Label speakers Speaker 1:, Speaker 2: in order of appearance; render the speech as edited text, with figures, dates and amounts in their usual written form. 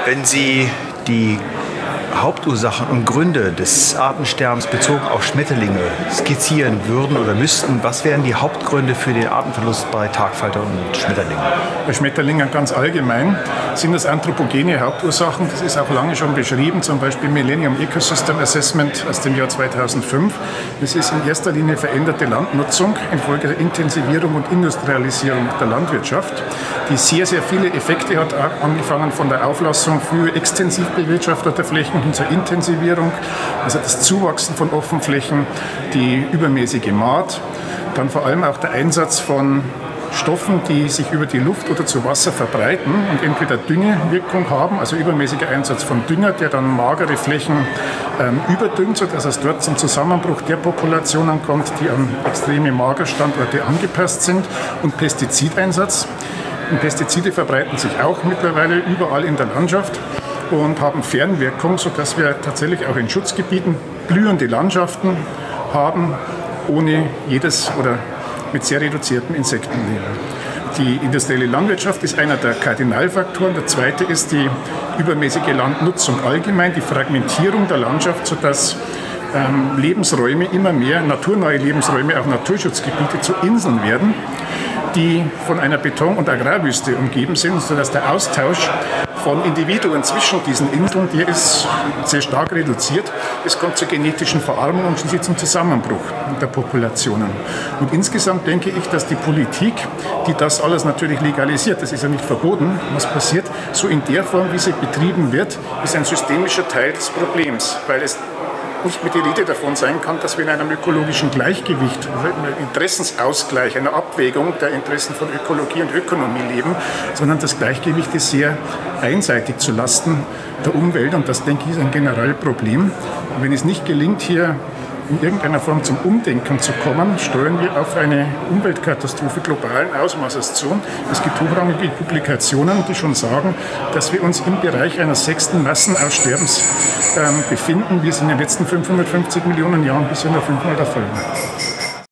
Speaker 1: Wenn Sie die Hauptursachen und Gründe des Artensterbens bezogen auf Schmetterlinge skizzieren würden oder müssten, was wären die Hauptgründe für den Artenverlust bei Tagfalter und Schmetterlingen?
Speaker 2: Bei Schmetterlingen ganz allgemein sind das anthropogene Hauptursachen. Das ist auch lange schon beschrieben, zum Beispiel Millennium Ecosystem Assessment aus dem Jahr 2005. Das ist in erster Linie veränderte Landnutzung infolge der Intensivierung und Industrialisierung der Landwirtschaft, die sehr, sehr viele Effekte hat, angefangen von der Auflassung für extensiv bewirtschafteter Flächen hin zur Intensivierung, also das Zuwachsen von Offenflächen, die übermäßige Maat, dann vor allem auch der Einsatz von Stoffen, die sich über die Luft oder zu Wasser verbreiten und entweder Düngewirkung haben, also übermäßiger Einsatz von Dünger, der dann magere Flächen überdüngt, sodass es dort zum Zusammenbruch der Populationen kommt, die an extreme Magerstandorte angepasst sind, und Pestizideinsatz. Und Pestizide verbreiten sich auch mittlerweile überall in der Landschaft und haben Fernwirkung, sodass wir tatsächlich auch in Schutzgebieten blühende Landschaften haben, ohne jedes oder mit sehr reduziertem Insektenleben. Die industrielle Landwirtschaft ist einer der Kardinalfaktoren. Der zweite ist die übermäßige Landnutzung allgemein, die Fragmentierung der Landschaft, sodass Lebensräume immer mehr, naturnahe Lebensräume, auch Naturschutzgebiete zu Inseln werden, die von einer Beton- und Agrarwüste umgeben sind, sodass der Austausch von Individuen zwischen diesen Inseln, der ist sehr stark reduziert. Es kommt zur genetischen Verarmung und schließlich zum Zusammenbruch der Populationen. Und insgesamt denke ich, dass die Politik, die das alles natürlich legalisiert, das ist ja nicht verboten, was passiert, so in der Form, wie sie betrieben wird, ist ein systemischer Teil des Problems, weil es nicht mehr die Rede davon sein kann, dass wir in einem ökologischen Gleichgewicht, einem Interessensausgleich, einer Abwägung der Interessen von Ökologie und Ökonomie leben, sondern das Gleichgewicht ist sehr einseitig zu Lasten der Umwelt, und das, denke ich, ist ein Generalproblem. Und wenn es nicht gelingt, hier in irgendeiner Form zum Umdenken zu kommen, steuern wir auf eine Umweltkatastrophe globalen Ausmaßes zu. Es gibt hochrangige Publikationen, die schon sagen, dass wir uns im Bereich eines 6. Massenaussterbens befinden, wie es in den letzten 550 Millionen Jahren bisher noch 5-mal der Fall war.